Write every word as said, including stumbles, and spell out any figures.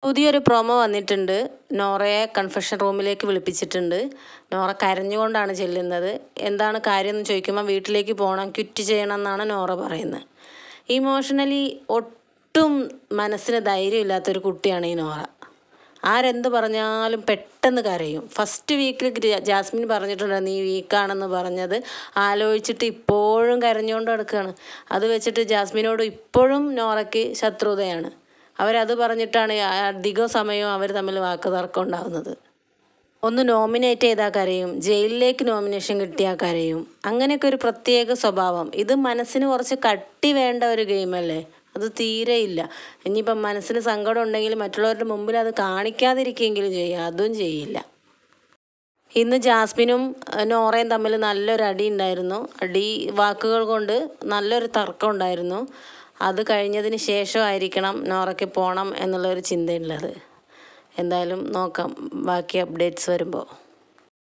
പുതിയൊരു പ്രൊമോ വന്നിട്ടുണ്ട്. നോറയെ കൺഫെഷൻ റൂമിലേക്ക് വിളിപ്പിച്ചിട്ടുണ്ട്. നോറ കരഞ്ഞുകൊണ്ടാണ് ചെല്ലുന്നത്. എന്താണ് കാര്യം എന്ന് ചോദിക്കുമ്പോൾ വീട്ടിലേക്ക് പോകണം, ക്വിറ്റ് ചെയ്യണം എന്നാണ് നോറ പറയുന്നത്. ഇമോഷണലി ഒട്ടും മനസ്സിന് ധൈര്യമില്ലാത്തൊരു കുട്ടിയാണ് ഈ നോറ. ആരെന്ത് പറഞ്ഞാലും പെട്ടെന്ന് കരയും. ഫസ്റ്റ് വീക്കിൽ ജാസ്മിൻ പറഞ്ഞിട്ടുണ്ട് നീ വീക്കാണെന്ന് പറഞ്ഞത് ആലോചിച്ചിട്ട് ഇപ്പോഴും കരഞ്ഞുകൊണ്ട് കിടക്കുകയാണ്. അത് വെച്ചിട്ട് ജാസ്മിനോട് ഇപ്പോഴും നോറയ്ക്ക് ശത്രുതയാണ്. അവരത് പറഞ്ഞിട്ടാണ് അധികം സമയവും അവർ തമ്മിൽ വാക്ക് തർക്കം ഉണ്ടാകുന്നത്. ഒന്ന് നോമിനേറ്റ് ചെയ്താൽ കരയും, ജയിലിലേക്ക് നോമിനേഷൻ കിട്ടിയാൽ കരയും. അങ്ങനെയൊക്കെ ഒരു പ്രത്യേക സ്വഭാവം. ഇത് മനസ്സിന് കുറച്ച് കട്ടി വേണ്ട ഒരു ഗെയിമല്ലേ, അത് തീരെയില്ല. ഇനിയിപ്പം മനസ്സിന് സങ്കടം ഉണ്ടെങ്കിൽ മറ്റുള്ളവരുടെ മുമ്പിൽ അത് കാണിക്കാതിരിക്കുകയെങ്കിലും ചെയ്യുക, അതും ചെയ്യില്ല. ഇന്ന് ജാസ്മിനും നോറയും തമ്മിൽ നല്ലൊരു അടി ഉണ്ടായിരുന്നു. അടി വാക്കുകൾ കൊണ്ട് നല്ലൊരു തർക്കം ഉണ്ടായിരുന്നു. അത് കഴിഞ്ഞതിന് ശേഷമായിരിക്കണം നോറയ്ക്ക് പോകണം എന്നുള്ളൊരു ചിന്തയുള്ളത്. എന്തായാലും നോക്കാം ബാക്കി അപ്ഡേറ്റ്സ് വരുമ്പോൾ.